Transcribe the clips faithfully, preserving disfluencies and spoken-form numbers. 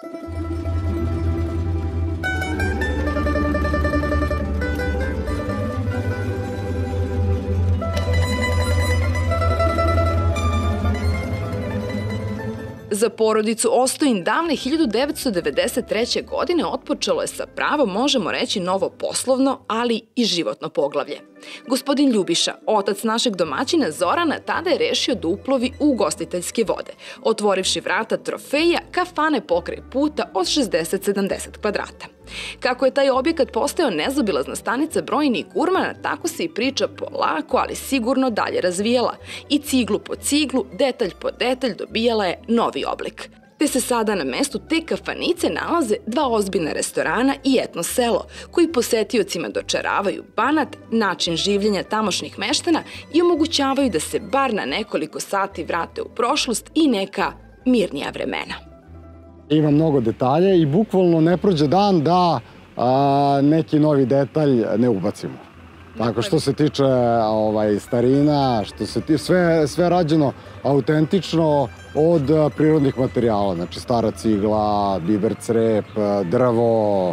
Za porodicu Ostojin davne hiljadu devetsto devedeset treće. godine otpočelo je sa pravo, možemo reći, novo poslovno, ali i životno poglavlje. Gospodin Ljubiša, otac našeg domaćina Zorana, tada je rešio da uplovi u ugostiteljske vode, otvorivši vrata trofeja kafane pokraj puta od šezdeset do sedamdeset kvadrata. Kako je taj objekat postao nezaobilazna stanica brojnih gurmana, tako se i priča polako, ali sigurno dalje razvijala i ciglu po ciglu, detalj po detalj dobijala je novi oblik. Te se sada na mestu te kafanice nalaze dva ozbiljna restorana i etno selo, koji posetiocima dočaravaju Banat, način življenja tamošnjih meštana i omogućavaju da se bar na nekoliko sati vrate u prošlost i neka mirnija vremena. Ima mnogo detalja i bukvalno ne prođe dan da a, neki novi detalj ne ubacimo. Tako što se tiče ovaj, starina, što se tiče, sve, sve rađeno autentično od a, prirodnih materijala. Znači stara cigla, biber crep, drvo,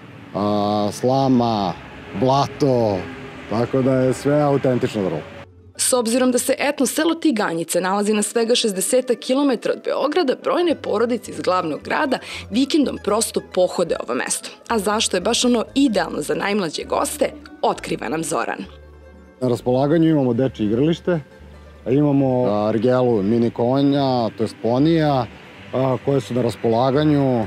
a, slama, blato, tako da je sve autentično drvo. S obzirom da se etno selo Tiganjice nalazi na svega šezdeset kilometara od Beograda, brojne porodice iz glavnog grada vikendom prosto pohode ovo mesto. A zašto je baš ono idealno za najmlađe goste, otkriva nam Zoran. Na raspolaganju imamo dečje igralište, imamo argelu mini konja, to je ponija, koje su na raspolaganju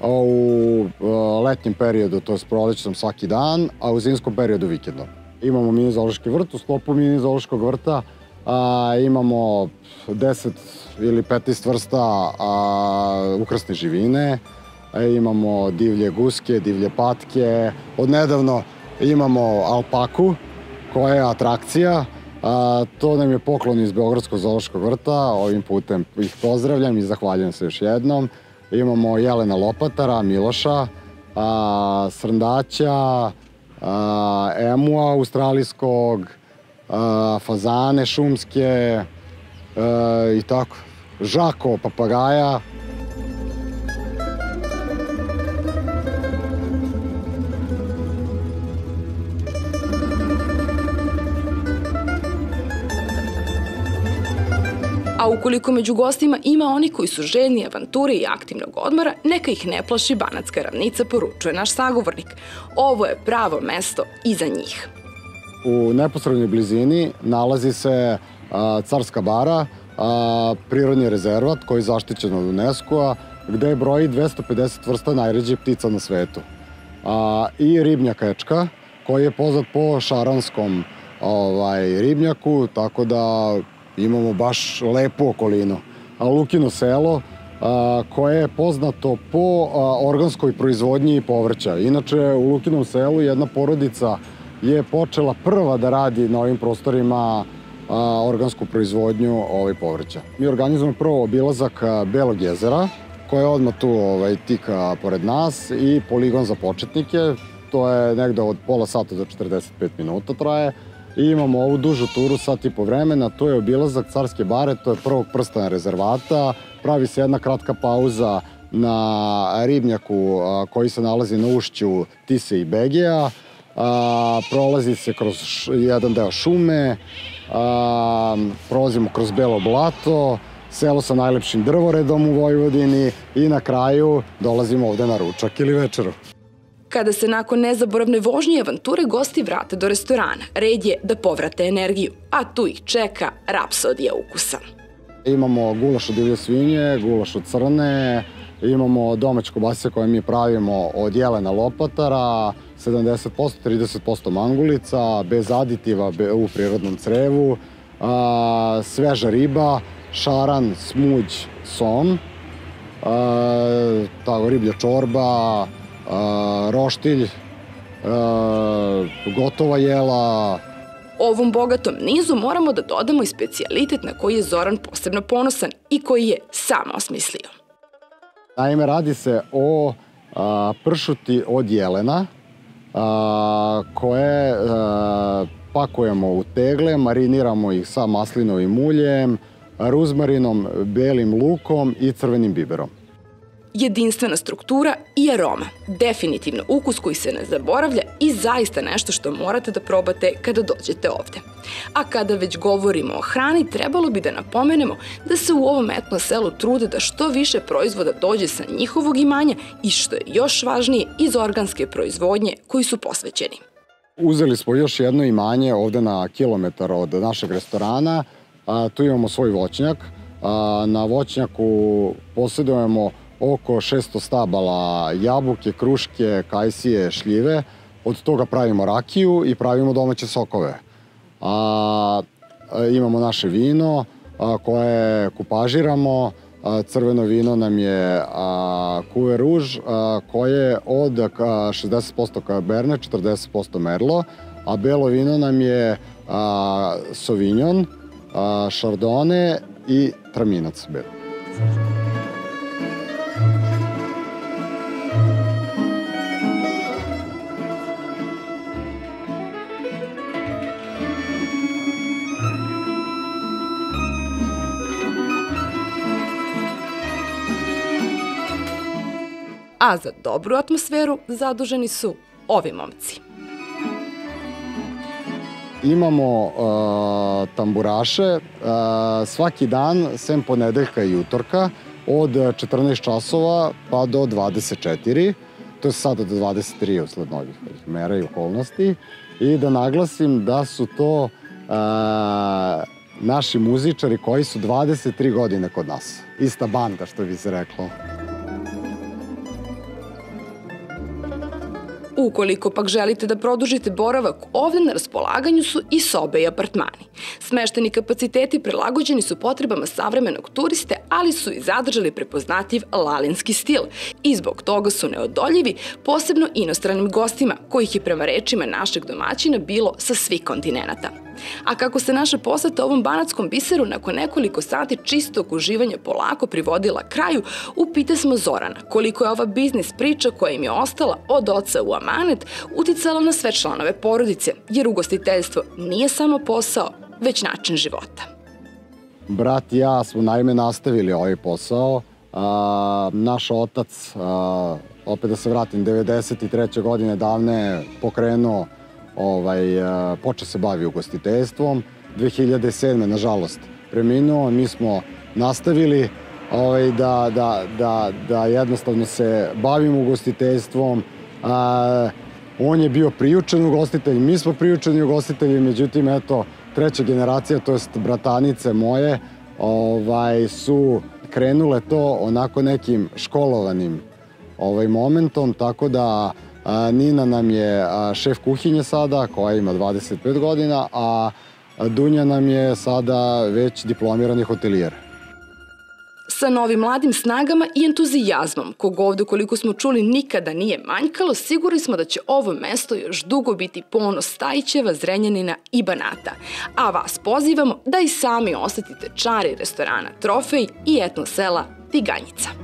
u letnjem periodu, to je prolećnom svaki dan, a u zimskom periodu vikendom. Imamo mini zoološki vrt, u sklopu mini zoološkog vrta a, imamo deset ili petnaest vrsta a, ukrasne živine, a, imamo divlje guske, divlje patke, odnedavno imamo alpaku koja je atrakcija, a, to nam je poklon iz Beogradskog zoološkog vrta, ovim putem ih pozdravljam i zahvaljujem se još jednom. Imamo jelena lopatara, Miloša, a, srndaća, Uh, emua australijskog, uh, fazane šumske uh, i tako, žako, papagaja. A ukoliko među gostima ima oni koji su željni avanture i aktivnog odmora, neka ih ne plaši Banatska ravnica, poručuje naš sagovornik. Ovo je pravo mesto i za njih. U neposrednoj blizini nalazi se a, Carska bara, a, prirodni rezervat koji je zaštićen od UNESCO-a, gde broji dvesta pedeset vrsta najređih ptica na svetu. A, I ribnjak Ečka, koji je poznat po šaranskom ovaj, ribnjaku, tako da imamo baš lepu okolinu. A Lukino selo, a, koje je poznato po a, organskoj proizvodnji i povrća. Inače, u Lukinom selu jedna porodica je počela prva da radi na ovim prostorima a, organsku proizvodnju ovaj, povrća. Mi organizujemo prvo obilazak a, Belog jezera, koje je odmah tu ovaj, tika pored nas, i poligon za početnike. To je negde od pola sata do četrdeset pet minuta traje. I imamo ovu dužu turu, sat i po vremena, to je obilazak Carske bare, to je prvog prstena rezervata. Pravi se jedna kratka pauza na ribnjaku a, koji se nalazi na ušću Tise i Begeja. A, prolazi se kroz š, jedan deo šume, a, prolazimo kroz Belo blato, selo sa najlepšim drvoredom u Vojvodini i na kraju dolazimo ovde na ručak ili večeru. Kada se nakon nezaboravne vožnje i avanture gosti vrate do restorana, red je da povrate energiju, a tu ih čeka rapsodija ukusa. Imamo gulaš od divlje svinje, gulaš od crne, imamo domaće kobasice koje mi pravimo od jelena lopatara, sedamdeset posto, trideset posto mangulica, bez aditiva u prirodnom crevu, a, sveža riba, šaran, smuđ, som, a, tako, riblja čorba, a, roštilj, a, gotova jela. Ovom bogatom nizu moramo da dodamo i specijalitet na koji je Zoran posebno ponosan i koji je sam osmislio. Naime, radi se o a, pršuti od jelena, a, koje a, pakujemo u tegle, mariniramo ih sa maslinovim uljem, ruzmarinom, belim lukom i crvenim biberom. Jedinstvena struktura i aroma. Definitivno ukus koji se ne zaboravlja i zaista nešto što morate da probate kada dođete ovde. A kada već govorimo o hrani, trebalo bi da napomenemo da se u ovom etno selu trude da što više proizvoda dođe sa njihovog imanja i što je još važnije iz organske proizvodnje koji su posvećeni. Uzeli smo još jedno imanje ovde na kilometar od našeg restorana. Tu imamo svoj voćnjak. Na voćnjaku posjedujemo oko šesto stabala jabuke, kruške, kajsije, šljive. Od toga pravimo rakiju i pravimo domaće sokove. A, imamo naše vino a, koje kupažiramo. A, crveno vino nam je Cuvée Rouge a, koje je od a, šezdeset posto Cabernet, četrdeset posto Merlot, a belo vino nam je a, Sauvignon, a, Chardonnay i Traminac belo. A za dobru atmosferu zaduženi su ovi momci. Imamo uh, tamburaše uh, svaki dan, sem ponedeljka i utorka, od četrnaest časova pa do dvadeset četiri, to je sada do dvadeset tri usled novih mera i okolnosti. I da naglasim da su to uh, naši muzičari koji su dvadeset tri godine kod nas. Ista banda, što bi se reklo. Ukoliko pak želite da produžite boravak, ovde na raspolaganju su i sobe i apartmani. Smešteni kapaciteti prilagođeni su potrebama savremenog turiste, ali su i zadržali prepoznatljiv lalinski stil i zbog toga su neodoljivi, posebno inostranim gostima, kojih je prema rečima našeg domaćina bilo sa svih kontinenata. A kako se naša poseta ovom banatskom biseru nakon nekoliko sati čistog uživanja polako privodila kraju, upite smo Zorana koliko je ova biznis priča koja im je ostala od oca u amanet uticala na sve članove porodice, jer ugostiteljstvo nije samo posao, već način života. Brat i ja smo naime nastavili ovaj posao. A, naš otac, a, opet da se vratim, devedeset treće godine davne pokrenuo Ovaj, počeo se bavi ugostiteljstvom. dve hiljade sedme. nažalost preminuo, mi smo nastavili ovaj, da, da, da, da jednostavno se bavimo ugostiteljstvom. A, on je bio priučen ugostitelj, mi smo priučeni ugostitelji, međutim eto treća generacija, to jest bratanice moje, ovaj, su krenule to onako nekim školovanim ovaj, momentom, tako da Nina nam je šef kuhinje sada, koja ima dvadeset pet godina, a Dunja nam je sada već diplomirani hotelijer. Sa novim mladim snagama i entuzijazmom, kog ovde, koliko smo čuli, nikada nije manjkalo, sigurni smo da će ovo mesto još dugo biti ponos Stajićeva, Zrenjanina i Banata. A vas pozivamo da i sami osetite čari restorana Trofej i etno sela Tiganjica.